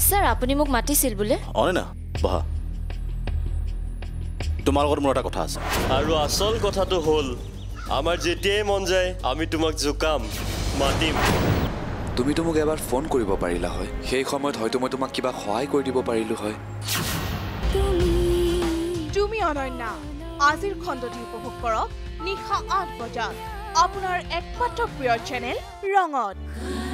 sir আপনি মোক মাতিছিল বুলে অনন্যা বহা তোমাৰ লগত মোৰ এটা কথা আছে আৰু আসল কথাটো হল আমাৰ যেতিয়াই মন যায় আমি তোমাক জুকাম মাতিম তুমি তো মোক এবাৰ ফোন কৰিব পাৰিলা হয় সেই সময়ত হয়তো মই তোমাক কিবা সহায় কৰি দিব পাৰিলো হয় তুমি অনন্যা আজিৰ খণ্ডটি উপভোগ কৰক নিশা ৮ বজাত আপোনাৰ একমাত্ৰ প্ৰিয় চেনেল ৰঙত